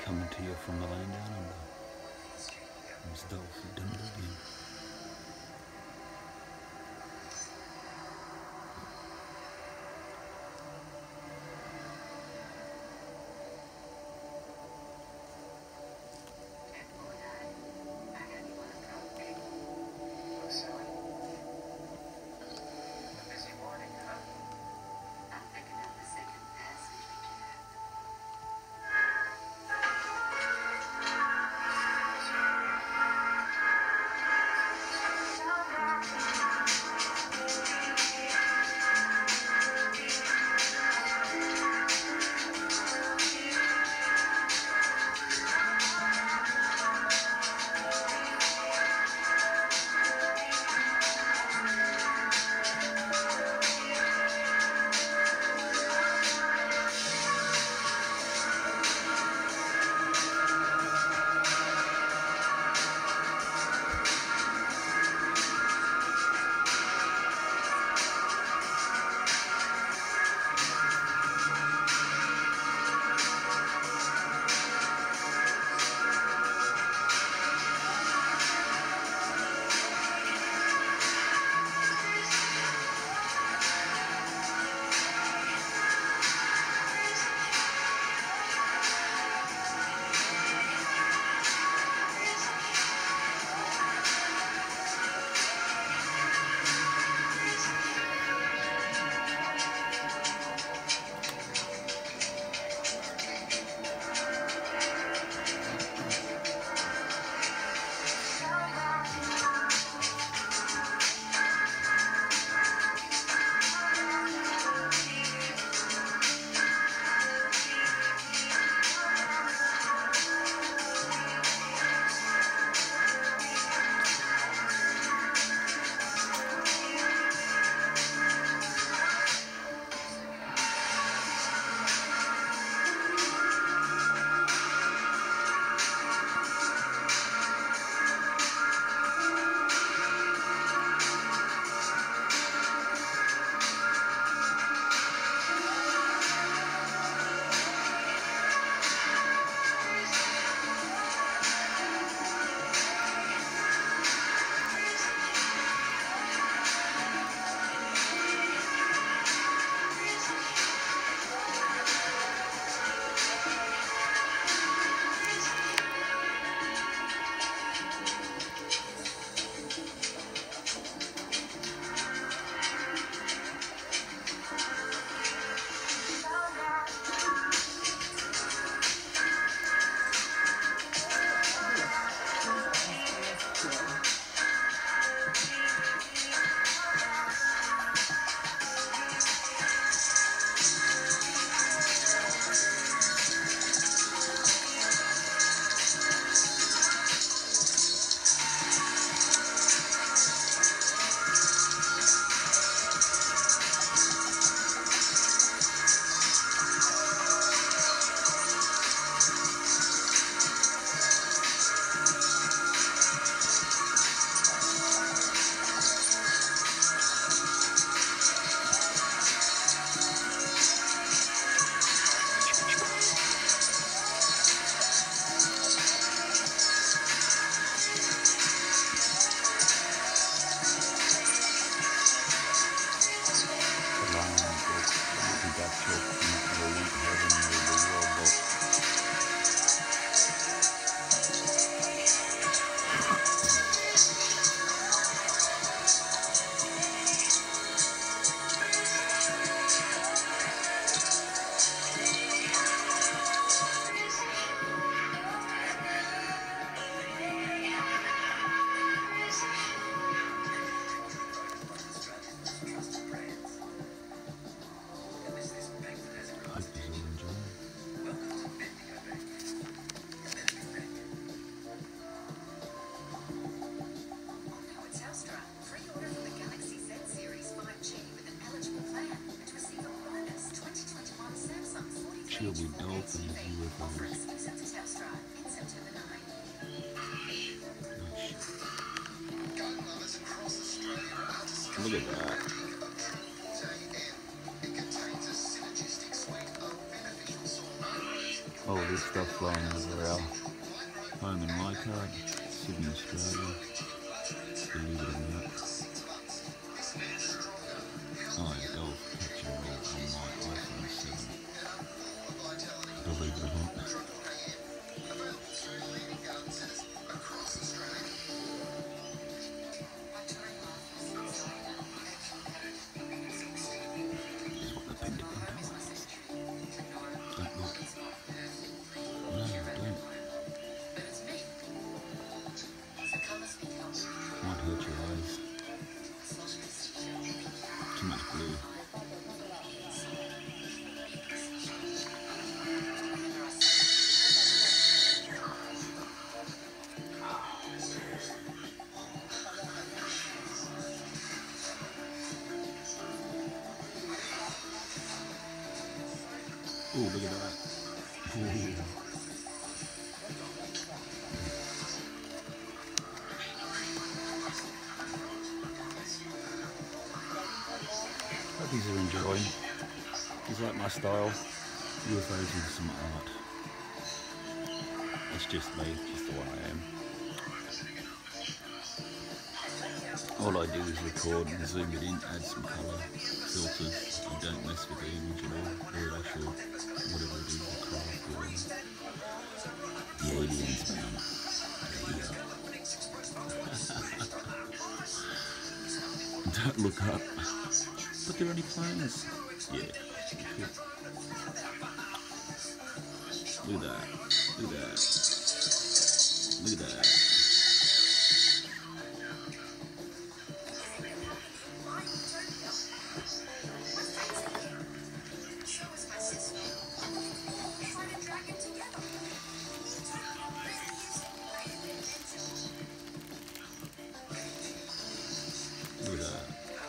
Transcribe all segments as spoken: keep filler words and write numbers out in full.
Coming to you from the land down under. It's Dolph Dunleavy. She'll be dolphins U F Os. Look at that. Oh, this stuff flying over our home in Leichhardt, Sydney, Australia. Believe it or not. Oh, yeah, golf capture roll on my iPhone seven. Believe it or not. Too much blue. Ooh, look at that. Ooh. Hope these are enjoying. Is like my style. U F Os with some art. It's just me, just the way I am. All I do is record and zoom it in, add some colour, filters, and don't mess with the image at all, or actual, whatever it is, the craft or whatever. The aliens, man. Yeah. Don't look up. But there are any planes? Yeah. Look at that. Look at that. Look at that. Look at that.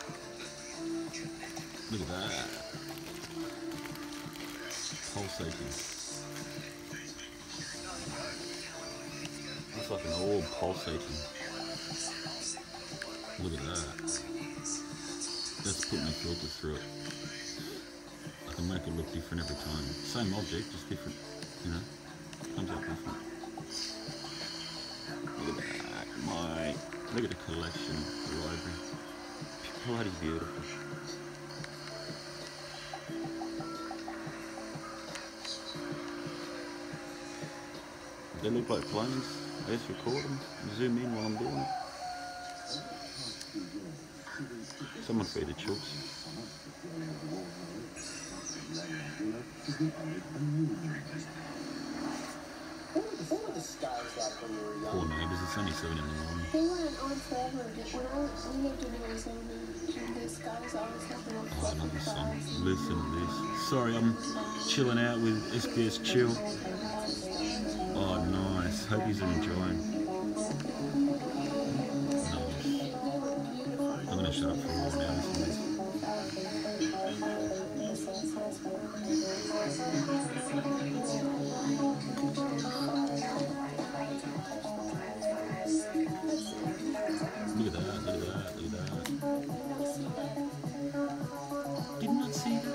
Look at that. Pulsating. Looks like an orb pulsating. Look at that. Let's put my filter through it. I can make it look different every time. Same object, just different, you know. Comes out different. Look at that. My, look at the collection, the library. Bloody beautiful. They look like planes. I just record them, zoom in while I'm doing it. Someone feed the chooks. Poor neighbours, it's only seven in the morning. They went on forever. When I we lived in Arizona, and the skies always have been on forever. Oh, another song. Listen to this. Sorry, I'm chilling out with S B S Chill. Oh, nice. Hope you're enjoying. Nice. I'm going to shut up for a while now. Listen to this. Look at that, look at that, look at that. Did not see that.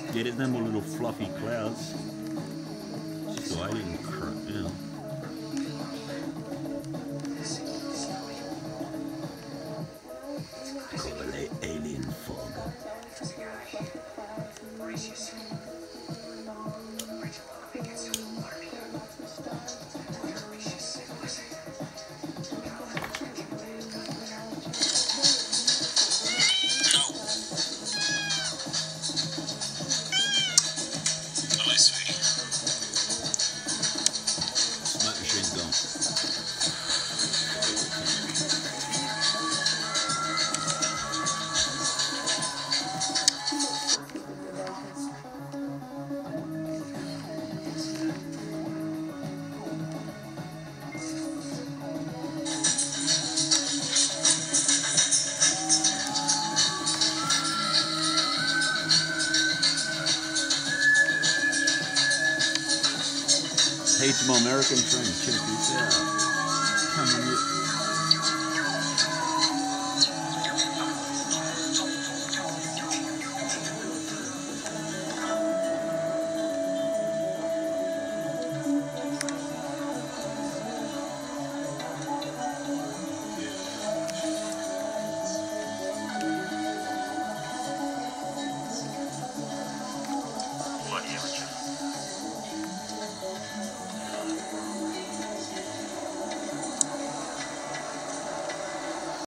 Yeah, there's no more little fluffy clouds. It's just alien crap now. Call it alien fog. Hey to my American friends, check this out. Coming with